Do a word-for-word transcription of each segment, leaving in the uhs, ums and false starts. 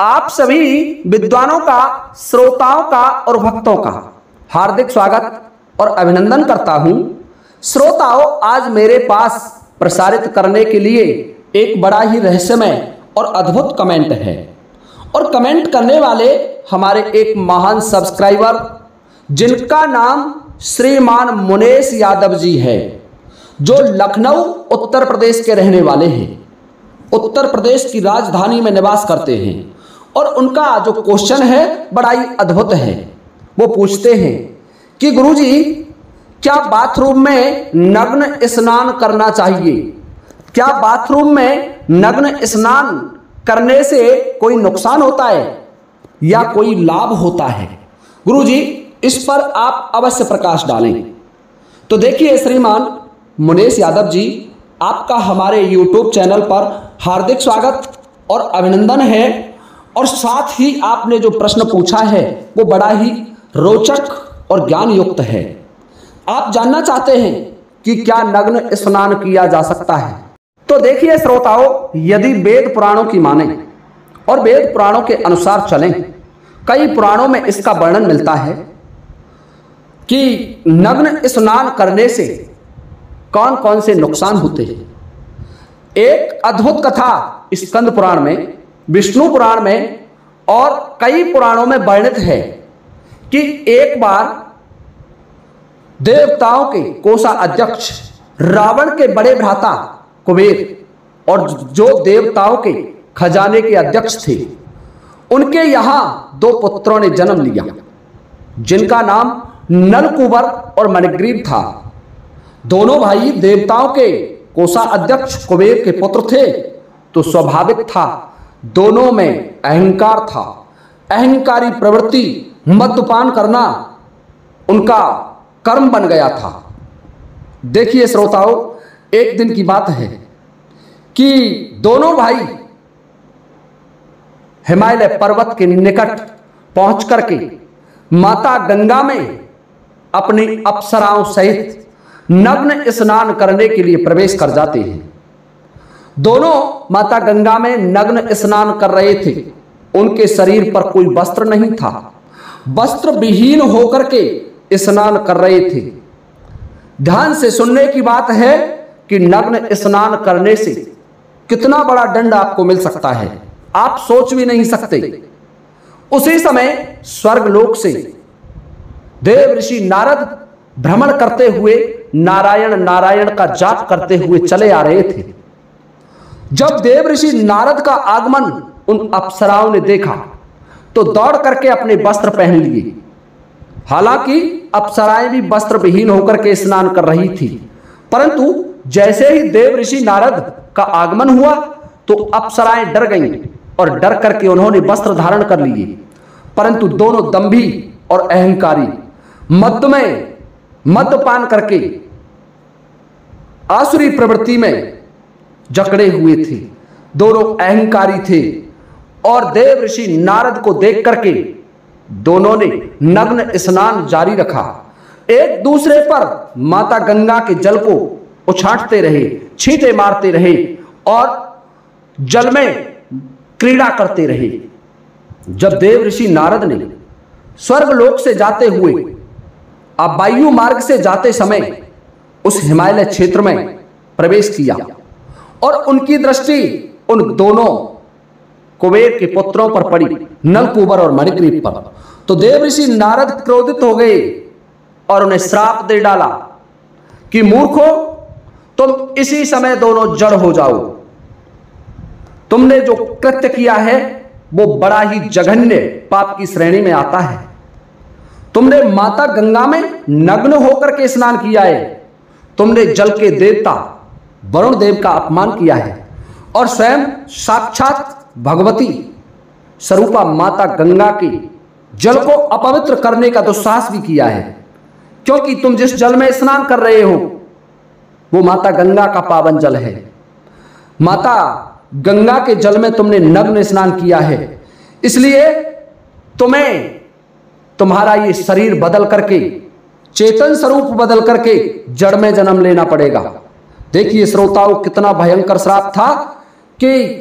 आप सभी विद्वानों का, श्रोताओं का और भक्तों का हार्दिक स्वागत और अभिनंदन करता हूं। श्रोताओं, आज मेरे पास प्रसारित करने के लिए एक बड़ा ही रहस्यमय और अद्भुत कमेंट है और कमेंट करने वाले हमारे एक महान सब्सक्राइबर, जिनका नाम श्रीमान मुनेश यादव जी है, जो लखनऊ उत्तर प्रदेश के रहने वाले हैं। उत्तर प्रदेश की राजधानी में निवास करते हैं और उनका जो क्वेश्चन है बड़ा ही अद्भुत है। वो पूछते हैं कि गुरुजी, क्या बाथरूम में नग्न स्नान करना चाहिए? क्या बाथरूम में नग्न स्नान करने से कोई नुकसान होता है या कोई लाभ होता है? गुरुजी, इस पर आप अवश्य प्रकाश डालें। तो देखिए श्रीमान मुनेश यादव जी, आपका हमारे यूट्यूब चैनल पर हार्दिक स्वागत और अभिनंदन है। और साथ ही आपने जो प्रश्न पूछा है वो बड़ा ही रोचक और ज्ञान युक्त है। आप जानना चाहते हैं कि क्या नग्न स्नान किया जा सकता है? तो देखिए श्रोताओं, यदि वेद पुराणों की माने और वेद पुराणों के अनुसार चलें, कई पुराणों में इसका वर्णन मिलता है कि नग्न स्नान करने से कौन कौन से नुकसान होते हैं। एक अद्भुत कथा स्कंद पुराण में, विष्णु पुराण में और कई पुराणों में वर्णित है कि एक बार देवताओं के कोषा अध्यक्ष रावण के बड़े भ्राता कुबेर और जो देवताओं के खजाने के अध्यक्ष थे, उनके यहां दो पुत्रों ने जन्म लिया, जिनका नाम नलकूबर और मणिग्रीव था। दोनों भाई देवताओं के कोषा अध्यक्ष कुबेर के पुत्र थे, तो स्वाभाविक था दोनों में अहंकार था। अहंकारी प्रवृत्ति, मद्यपान करना उनका कर्म बन गया था। देखिए श्रोताओं, एक दिन की बात है कि दोनों भाई हिमालय पर्वत के निकट पहुंच करके माता गंगा में अपनी अप्सराओं सहित नग्न स्नान करने के लिए प्रवेश कर जाते हैं। दोनों माता गंगा में नग्न स्नान कर रहे थे। उनके शरीर पर कोई वस्त्र नहीं था, वस्त्र विहीन होकर के स्नान कर रहे थे। ध्यान से सुनने की बात है कि नग्न स्नान करने से कितना बड़ा दंड आपको मिल सकता है, आप सोच भी नहीं सकते। उसी समय स्वर्गलोक से देव ऋषि नारद भ्रमण करते हुए नारायण नारायण का जाप करते हुए चले आ रहे थे। जब देव ऋषि नारद का आगमन उन अप्सराओं ने देखा तो दौड़ करके अपने वस्त्र पहन लिए। हालांकि अप्सराएं भी वस्त्र विहीन होकर के स्नान कर रही थी, परंतु जैसे ही देव ऋषि नारद का आगमन हुआ तो अप्सराएं डर गईं और डर करके उन्होंने वस्त्र धारण कर लिए। परंतु दोनों दंभी और अहंकारी मद में मद्यपान करके आसुरी प्रवृत्ति में जकड़े हुए थे। दोनों अहंकारी थे और देव ऋषि नारद को देख करके दोनों ने नग्न स्नान जारी रखा। एक दूसरे पर माता गंगा के जल को उछाटते रहे, छींटे मारते रहे और जल में क्रीड़ा करते रहे। जब देव ऋषि नारद ने स्वर्गलोक से जाते हुए अब वायु मार्ग से जाते समय उस हिमालय क्षेत्र में प्रवेश किया और उनकी दृष्टि उन दोनों कुबेर के पुत्रों पर पड़ी, नलकूबर और मणिग्रीव पर। तो देव ऋषि नारद क्रोधित हो गए और उन्हें श्राप दे डाला कि मूर्खो, तुम इसी समय दोनों जड़ हो जाओ। तुमने जो कृत्य किया है वो बड़ा ही जघन्य पाप की श्रेणी में आता है। तुमने माता गंगा में नग्न होकर के स्नान किया है, तुमने जल के देवता वरुण देव का अपमान किया है और स्वयं साक्षात भगवती स्वरूपा माता गंगा के जल को अपवित्र करने का दुस्साहस भी किया है, क्योंकि तुम जिस जल में स्नान कर रहे हो वो माता गंगा का पावन जल है। माता गंगा के जल में तुमने नग्न स्नान किया है, इसलिए तुम्हें तुम्हारा ये शरीर बदल करके, चेतन स्वरूप बदल करके जड़ में जन्म लेना पड़ेगा। देखिए श्रोताओं, कितना भयंकर श्राप था कि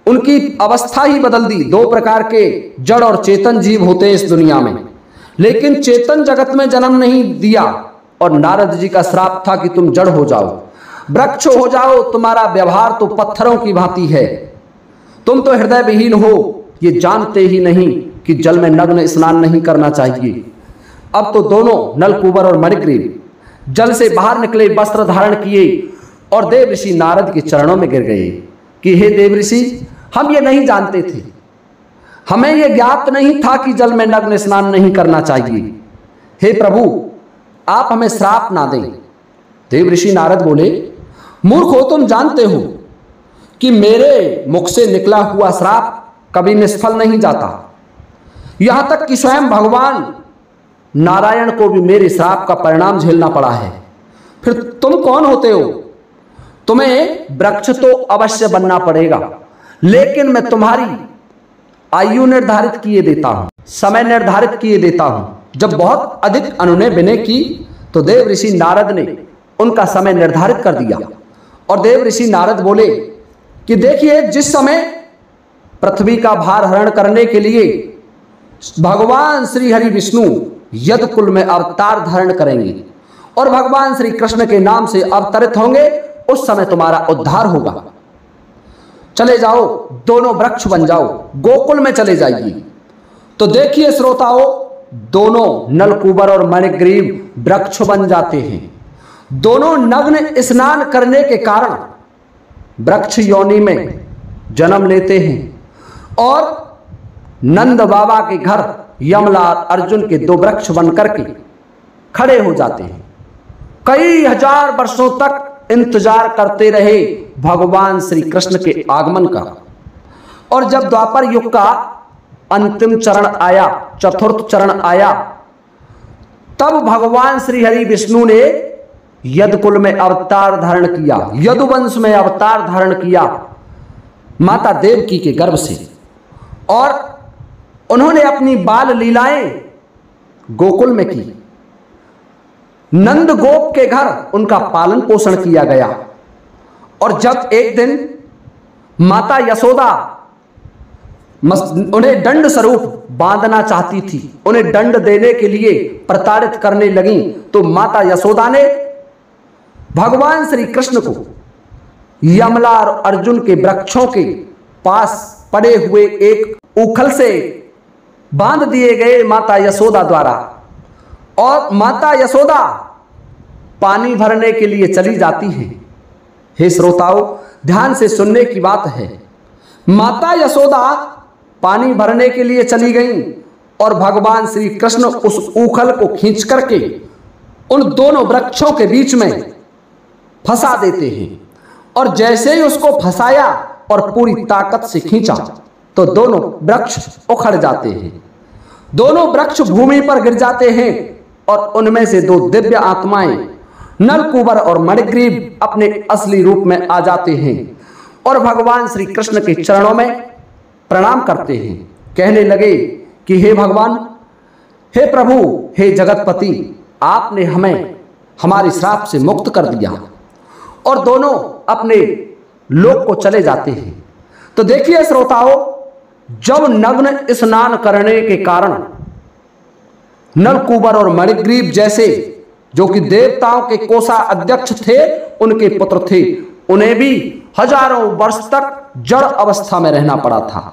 उनकी अवस्था ही बदल दी। दो प्रकार के जड़ और चेतन जीव होते हैं इस दुनिया में, लेकिन चेतन जगत में जन्म नहीं दिया। और नारद जी का श्राप था कि तुम जड़ हो जाओ, वृक्ष हो जाओ, तुम्हारा व्यवहार तो पत्थरों की भांति है, तुम तो हृदय विहीन हो, ये जानते ही नहीं कि जल में नग्न स्नान नहीं करना चाहिए। अब तो दोनों नलकूबर और मणिग्रीव जल से बाहर निकले, वस्त्र धारण किए और देव ऋषि नारद के चरणों में गिर गए कि हे देव ऋषि, हम ये नहीं जानते थे, हमें ये ज्ञात नहीं था कि जल में नग्न स्नान नहीं करना चाहिए। हे प्रभु, आप हमें श्राप ना दें। देव ऋषि नारद बोले, मूर्ख हो, तुम जानते हो कि मेरे मुख से निकला हुआ श्राप कभी निष्फल नहीं जाता। यहां तक कि स्वयं भगवान नारायण को भी मेरे श्राप का परिणाम झेलना पड़ा है। फिर तुम कौन होते हो? तुम्हें वृक्ष तो अवश्य बनना पड़ेगा, लेकिन मैं तुम्हारी आयु निर्धारित किए देता हूं, समय निर्धारित किए देता हूं। जब बहुत अधिक अनुनय विनय की तो देव ऋषि नारद ने उनका समय निर्धारित कर दिया। और देव ऋषि नारद बोले कि देखिए, जिस समय पृथ्वी का भार हरण करने के लिए भगवान श्री हरि विष्णु यदकुल में अवतार धारण करेंगे और भगवान श्री कृष्ण के नाम से अवतरित होंगे, उस समय तुम्हारा उद्धार होगा। चले जाओ, दोनों वृक्ष बन जाओ, गोकुल में चले जाइए। तो देखिए श्रोताओ, दोनों नलकूबर और मणिग्रीव वृक्ष बन जाते हैं। दोनों नग्न स्नान करने के कारण वृक्ष योनि में जन्म लेते हैं और नंद बाबा के घर यमलाल अर्जुन के दो वृक्ष बनकर के खड़े हो जाते हैं। कई हजार वर्षों तक इंतजार करते रहे भगवान श्री कृष्ण के आगमन का। और जब द्वापर युग का अंतिम चरण आया, चतुर्थ चरण आया, तब भगवान श्री हरि विष्णु ने यदकुल में अवतार धारण किया, यदुवंश में अवतार धारण किया माता देवकी के गर्भ से। और उन्होंने अपनी बाल लीलाएं गोकुल में की। नंद गोप के घर उनका पालन पोषण किया गया। और जब एक दिन माता यशोदा उन्हें दंड स्वरूप बांधना चाहती थी, उन्हें दंड देने के लिए प्रताड़ित करने लगी, तो माता यशोदा ने भगवान श्री कृष्ण को यमला और अर्जुन के वृक्षों के पास पड़े हुए एक उखल से बांध दिए गए माता यशोदा द्वारा। और माता यशोदा पानी भरने के लिए चली जाती है। हे श्रोताओ, ध्यान से सुनने की बात है। माता यशोदा पानी भरने के लिए चली गई और भगवान श्री कृष्ण उस उखल को खींच करके उन दोनों वृक्षों के बीच में फंसा देते हैं। और जैसे ही उसको फंसाया और पूरी ताकत से खींचा तो दोनों वृक्ष उखड़ जाते हैं। दोनों वृक्ष भूमि पर गिर जाते हैं और उनमें से दो दिव्य आत्माएं नलकूबर और मणिग्रीव अपने असली रूप में आ जाते हैं और भगवान श्री कृष्ण के चरणों में प्रणाम करते हैं। कहने लगे कि हे भगवान, हे प्रभु, हे जगतपति, आपने हमें हमारे श्राप से मुक्त कर दिया। और दोनों अपने लोक को चले जाते हैं। तो देखिए श्रोताओ, जब नग्न स्नान करने के कारण नलकूबर और मणिग्रीव जैसे जो कि देवताओं के कोषा अध्यक्ष थे, उनके पुत्र थे, उन्हें भी हजारों वर्ष तक जड़ अवस्था में रहना पड़ा था।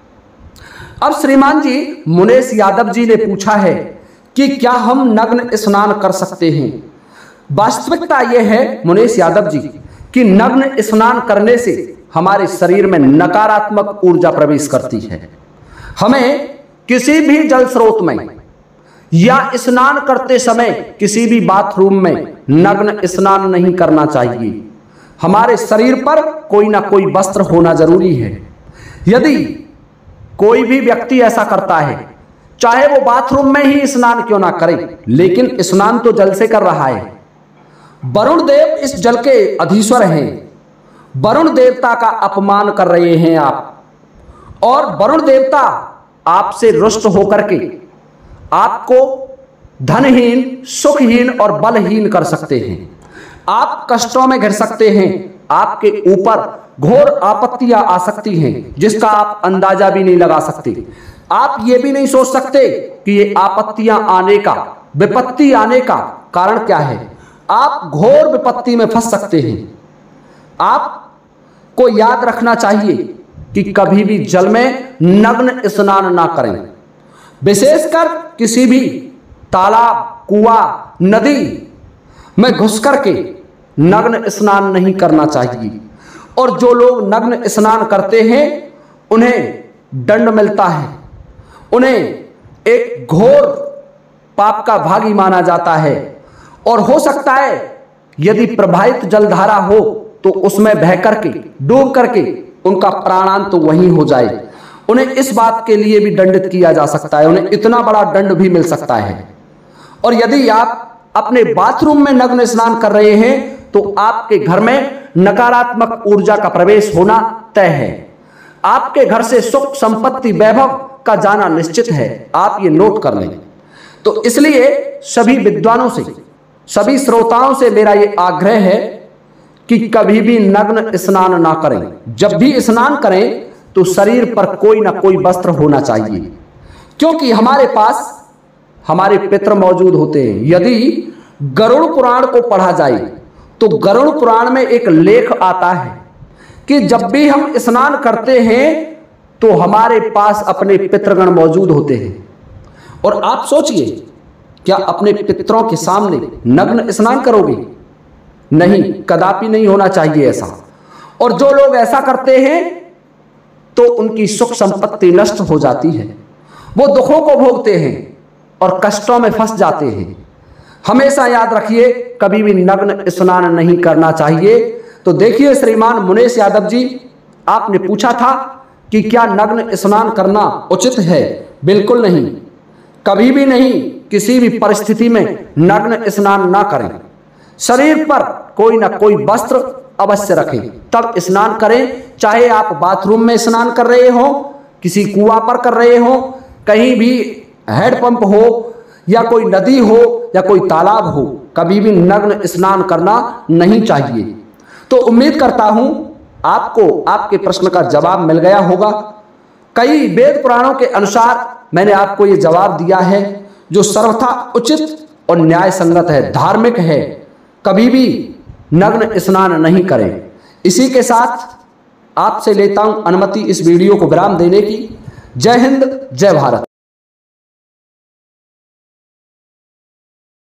अब श्रीमान जी मुनेश यादव जी ने पूछा है कि क्या हम नग्न स्नान कर सकते हैं? वास्तविकता यह है मुनेश यादव जी कि नग्न स्नान करने से हमारे शरीर में नकारात्मक ऊर्जा प्रवेश करती है। हमें किसी भी जल स्रोत में या स्नान करते समय किसी भी बाथरूम में नग्न स्नान नहीं करना चाहिए। हमारे शरीर पर कोई ना कोई वस्त्र होना जरूरी है। यदि कोई भी व्यक्ति ऐसा करता है, चाहे वो बाथरूम में ही स्नान क्यों ना करे, लेकिन स्नान तो जल से कर रहा है। वरुण देव इस जल के अधीश्वर हैं। वरुण देवता का अपमान कर रहे हैं आप, और वरुण देवता आपसे रुष्ट होकर के आपको धनहीन, सुखहीन और बलहीन कर सकते हैं। आप कष्टों में घिर सकते हैं आपके ऊपर घोर आपत्तियां आ सकती हैं जिसका आप अंदाजा भी नहीं लगा सकते। आप ये भी नहीं सोच सकते कि ये आपत्तियां आने का, विपत्ति आने का कारण क्या है। आप घोर विपत्ति में फंस सकते हैं। आपको याद रखना चाहिए कि कभी भी जल में नग्न स्नान ना करें। विशेषकर किसी भी तालाब, कुआं, नदी में घुस करके नग्न स्नान नहीं करना चाहिए। और जो लोग नग्न स्नान करते हैं उन्हें दंड मिलता है, उन्हें एक घोर पाप का भागी माना जाता है। और हो सकता है यदि प्रवाहित जलधारा हो तो उसमें बह करके, डूब करके उनका प्राणांत तो वहीं हो जाए। उन्हें इस बात के लिए भी दंडित किया जा सकता है, उन्हें इतना बड़ा दंड भी मिल सकता है। और यदि आप अपने बाथरूम में नग्न स्नान कर रहे हैं तो आपके घर में नकारात्मक ऊर्जा का प्रवेश होना तय है। आपके घर से सुख, संपत्ति, वैभव का जाना निश्चित है। आप ये नोट कर लें। तो इसलिए सभी विद्वानों से, सभी श्रोताओं से मेरा ये आग्रह है कि कभी भी नग्न स्नान ना करें। जब भी स्नान करें तो शरीर पर कोई ना कोई वस्त्र होना चाहिए, क्योंकि हमारे पास हमारे पितर मौजूद होते हैं। यदि गरुड़ पुराण को पढ़ा जाए तो गरुड़ पुराण में एक लेख आता है कि जब भी हम स्नान करते हैं तो हमारे पास अपने पितृगण मौजूद होते हैं। और आप सोचिए, क्या अपने पितरों के सामने नग्न स्नान करोगे? नहीं, कदापि नहीं होना चाहिए ऐसा। और जो लोग ऐसा करते हैं तो उनकी सुख संपत्ति नष्ट हो जाती है, वो दुखों को भोगते हैं और कष्टों में फंस जाते हैं। हमेशा याद रखिए, कभी भी नग्न स्नान नहीं करना चाहिए। तो देखिए श्रीमान मुनेश यादव जी, आपने पूछा था कि क्या नग्न स्नान करना उचित है? बिल्कुल नहीं, कभी भी नहीं, किसी भी परिस्थिति में नग्न स्नान ना करें। शरीर पर कोई ना कोई वस्त्र अवश्य रखें, तब स्नान करें। चाहे आप बाथरूम में स्नान कर रहे हो, किसी कुआं पर कर रहे हो, कहीं भी हैंडपंप हो या कोई नदी हो या कोई तालाब हो, कभी भी नग्न स्नान करना नहीं चाहिए। तो उम्मीद करता हूं आपको आपके प्रश्न का जवाब मिल गया होगा। कई वेद पुराणों के अनुसार मैंने आपको ये जवाब दिया है जो सर्वथा उचित और न्याय संगत है, धार्मिक है। कभी भी नग्न स्नान नहीं करें। इसी के साथ आपसे लेता हूं अनुमति इस वीडियो को विराम देने की। जय हिंद, जय भारत।